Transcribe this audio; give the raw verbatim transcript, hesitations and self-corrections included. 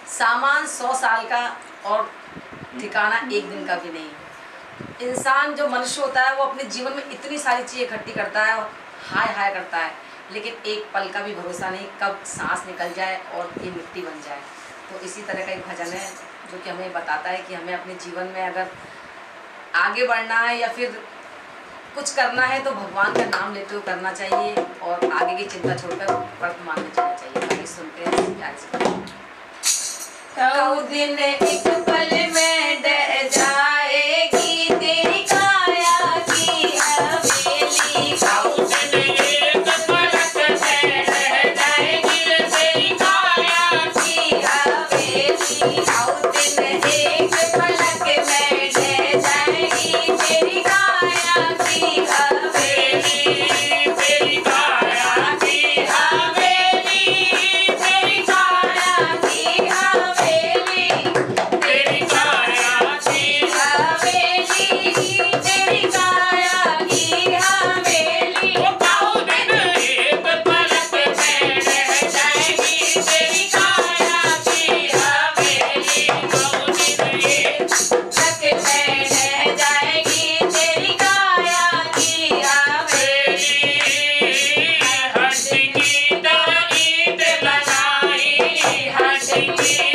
सामान सौ साल का और ठिकाना एक दिन का भी नहीं। इंसान जो मनुष्य होता है वो अपने जीवन में इतनी सारी चीज़ें इकट्ठी करता है और हाय हाय करता है, लेकिन एक पल का भी भरोसा नहीं कब सांस निकल जाए और ये मिट्टी बन जाए। तो इसी तरह का एक भजन है जो कि हमें बताता है कि हमें अपने जीवन में अगर आगे बढ़ना है या फिर कुछ करना है तो भगवान का नाम लेते हुए करना चाहिए और आगे की चिंता छोड़कर वर्तमान में चलना चाहिए। आगे सुनते हैं प्यार से। कऊ दिन एक पल में डर जाएगी तेरी काया की हवेली, कऊ दिन एक पलक में रह जाएगी तेरी काया की हवेली, कऊ दिन एक पलक में रह जाएगी तेरी काया की हवेली, तेरी काया की हवेली, तेरी काया की हवेली, तेरी काया की हवेली, तेरी काया की हवेली, वो कऊ दिन एक पलक में रह जाएगी तेरी काया की हवेली, कऊ दिन एक पलक में रह जाएगी तेरी काया की हवेली। हट की ईंट बनाई, हट की